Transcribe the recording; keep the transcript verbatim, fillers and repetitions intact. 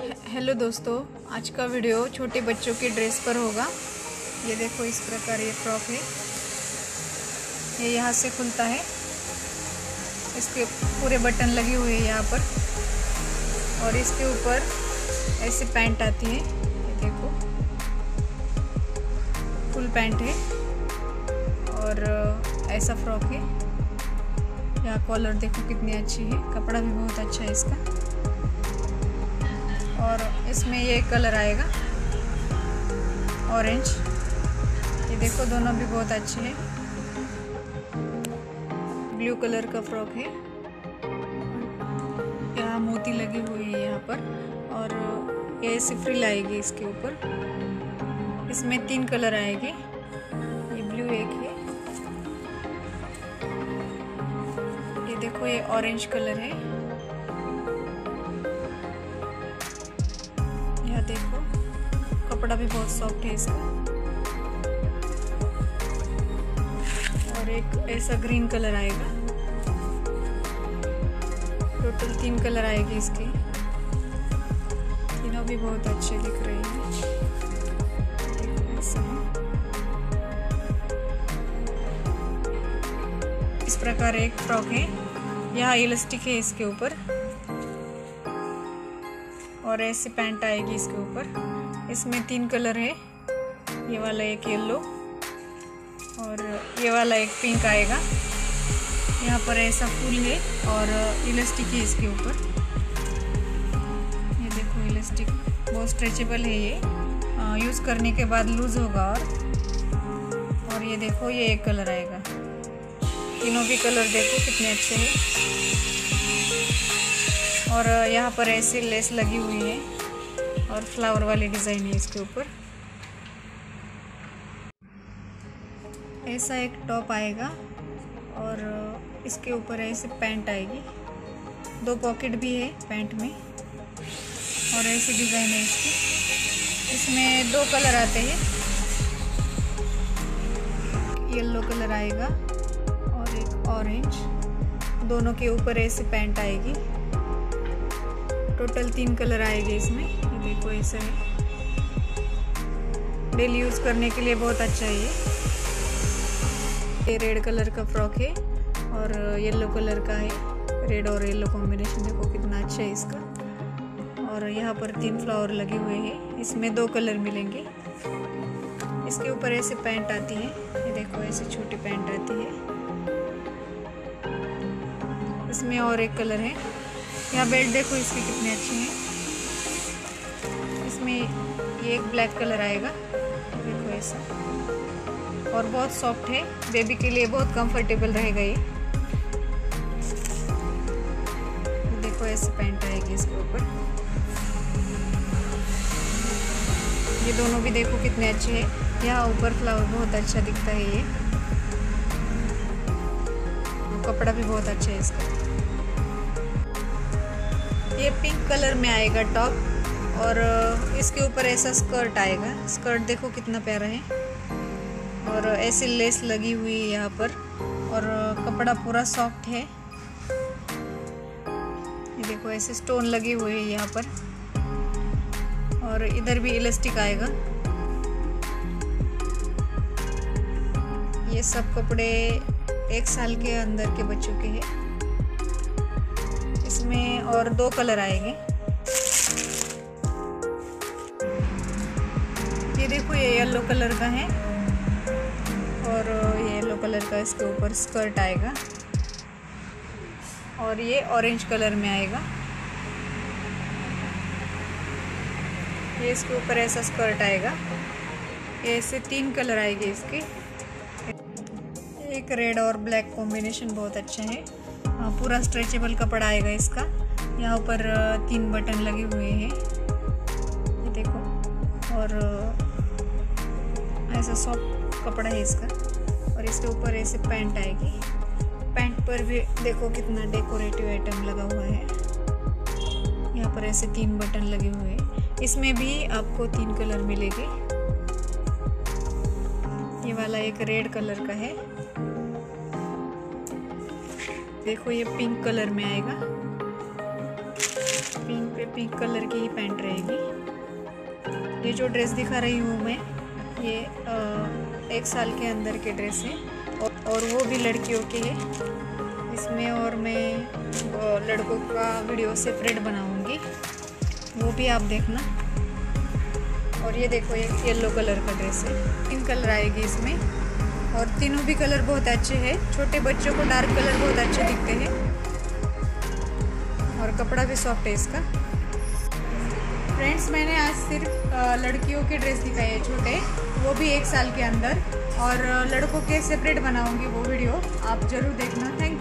Hello दोस्तों, आज का वीडियो छोटे बच्चों के ड्रेस पर होगा। ये देखो, इस प्रकार ये फ्रॉक है। ये यहाँ से खुलता है, इसके पूरे बटन लगे हुए हैं यहाँ पर, और इसके ऊपर ऐसे पैंट आती है। ये देखो, फुल पैंट है और ऐसा फ्रॉक है। यहाँ कॉलर देखो कितनी अच्छी है, कपड़ा भी बहुत अच्छा है इसका। और इसमें ये कलर आएगा ऑरेंज। ये देखो, दोनों भी बहुत अच्छे हैं। ब्लू कलर का फ्रॉक है, यहाँ मोती लगी हुई है यहाँ पर, और ये ऐसे फ्रिल आएगी इसके ऊपर। इसमें तीन कलर आएंगे, ये ब्लू एक है, ये देखो ये ऑरेंज कलर है। यह देखो, कपड़ा भी बहुत सॉफ्ट है इसका। और एक ऐसा ग्रीन कलर आएगा। टोटल तीन कलर आएगी इसके, तीनों भी बहुत अच्छे दिख रहे हैं। देखो ऐसा है। इस प्रकार एक फ्रॉक है, यहाँ इलास्टिक है इसके ऊपर, और ऐसे पैंट आएगी इसके ऊपर। इसमें तीन कलर है, ये वाला एक येलो और ये वाला एक पिंक आएगा। यहाँ पर ऐसा फूल है और इलास्टिक है इसके ऊपर। ये देखो, इलास्टिक बहुत स्ट्रेचेबल है, ये यूज़ करने के बाद लूज होगा। और और ये देखो, ये एक कलर आएगा। तीनों भी कलर देखो कितने अच्छे हैं। और यहाँ पर ऐसी लेस लगी हुई है और फ्लावर वाली डिज़ाइन है इसके ऊपर। ऐसा एक टॉप आएगा और इसके ऊपर ऐसे पैंट आएगी। दो पॉकेट भी है पैंट में, और ऐसी डिज़ाइन है इसकी। इसमें दो कलर आते हैं, येलो कलर आएगा और एक ऑरेंज। दोनों के ऊपर ऐसे पैंट आएगी। टोटल तीन कलर आएंगे इसमें। ये देखो, ऐसा है। डेली यूज़ करने के लिए बहुत अच्छा है ये। ये रेड कलर का फ्रॉक है और येलो कलर का है। रेड और येलो कॉम्बिनेशन देखो कितना अच्छा है इसका। और यहाँ पर तीन फ्लावर लगे हुए हैं। इसमें दो कलर मिलेंगे। इसके ऊपर ऐसे पैंट आती है। ये देखो, ऐसे छोटी पैंट आती है। इसमें और एक कलर है। यहाँ बेल्ट देखो इसके कितने अच्छे हैं। इसमें ये एक ब्लैक कलर आएगा, देखो ऐसा। और बहुत सॉफ्ट है, बेबी के लिए बहुत कंफर्टेबल रहेगा ये। देखो, ऐसे पैंट आएगी इसके ऊपर। ये दोनों भी देखो कितने अच्छे हैं। यहाँ ऊपर फ्लावर बहुत अच्छा दिखता है ये। कपड़ा भी बहुत अच्छा है इसका। ये पिंक कलर में आएगा टॉप, और इसके ऊपर ऐसा स्कर्ट आएगा। स्कर्ट देखो कितना प्यारा है, और ऐसे लेस लगी हुई है यहाँ पर, और कपड़ा पूरा सॉफ्ट है। ये देखो, ऐसे स्टोन लगे हुए हैं यहाँ पर, और इधर भी इलास्टिक आएगा। ये सब कपड़े एक साल के अंदर के बच्चों के हैं। इसमें और दो कलर आएंगे। ये देखो, ये येलो कलर का है, और ये येलो कलर का इसके ऊपर स्कर्ट आएगा, और ये ऑरेंज कलर में आएगा। ये इसके ऊपर ऐसा स्कर्ट आएगा। ये ऐसे तीन कलर आएंगे इसके। एक रेड और ब्लैक कॉम्बिनेशन बहुत अच्छा है। हाँ, पूरा स्ट्रेचेबल कपड़ा आएगा इसका। यहाँ ऊपर तीन बटन लगे हुए हैं, ये देखो। और ऐसा सॉफ्ट कपड़ा है इसका, और इसके ऊपर ऐसे पैंट आएगी। पैंट पर भी देखो कितना डेकोरेटिव आइटम लगा हुआ है। यहाँ पर ऐसे तीन बटन लगे हुए हैं। इसमें भी आपको तीन कलर मिलेंगे। ये वाला एक रेड कलर का है, देखो ये पिंक कलर में आएगा। पिंक पे पिंक कलर की ही पैंट रहेगी। ये जो ड्रेस दिखा रही हूँ मैं, ये आ, एक साल के अंदर के ड्रेस है और, और वो भी लड़कियों के है इसमें। और मैं लड़कों का वीडियो सेपरेट बनाऊंगी, वो भी आप देखना। और ये देखो, ये येलो कलर का ड्रेस है, पिंक कलर आएगी इसमें। और तीनों भी कलर बहुत अच्छे हैं, छोटे बच्चों को डार्क कलर बहुत अच्छे दिखते हैं और कपड़ा भी सॉफ्ट है इसका। फ्रेंड्स, मैंने आज सिर्फ लड़कियों के ड्रेस दिखाए हैं छोटे, वो भी एक साल के अंदर, और लड़कों के सेपरेट बनाऊंगी वो वीडियो, आप ज़रूर देखना। थैंक